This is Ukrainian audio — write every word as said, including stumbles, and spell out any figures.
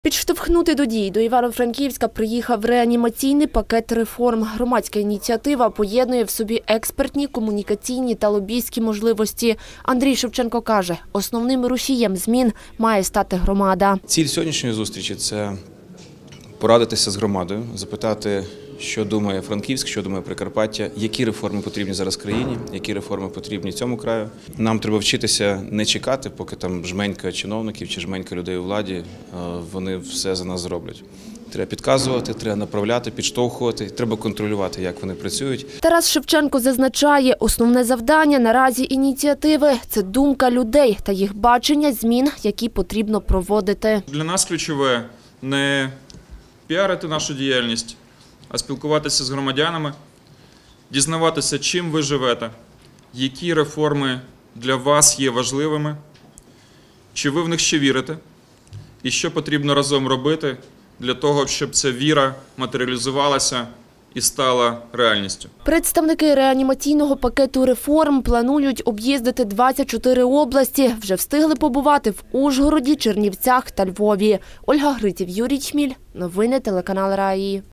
Підштовхнути до дій до Івано-Франківська приїхав реанімаційний пакет реформ. Громадська ініціатива поєднує в собі експертні, комунікаційні та лобійські можливості. Андрій Шевченко каже, основним рушієм змін має стати громада. Ціль сьогоднішньої зустрічі – це порадитися з громадою, запитати, що думає Франківськ, що думає Прикарпаття, які реформи потрібні зараз країні, які реформи потрібні цьому краю. Нам треба вчитися не чекати, поки там жменька чиновників чи жменька людей у владі, вони все за нас зроблять. Треба підказувати, треба направляти, підштовхувати, треба контролювати, як вони працюють. Тарас Шевченко зазначає, основне завдання наразі ініціативи – це думка людей та їх бачення змін, які потрібно проводити. Для нас ключове не піарити нашу діяльність, а спілкуватися з громадянами, дізнаватися, чим ви живете, які реформи для вас є важливими, чи ви в них ще вірите, і що потрібно разом робити для того, щоб ця віра матеріалізувалася і стала реальністю. Представники реанімаційного пакету реформ планують об'їздити двадцять чотири області. Вже встигли побувати в Ужгороді, Чернівцях та Львові. Ольга Гриців, Юрій Чміль. Новини телеканал Раї.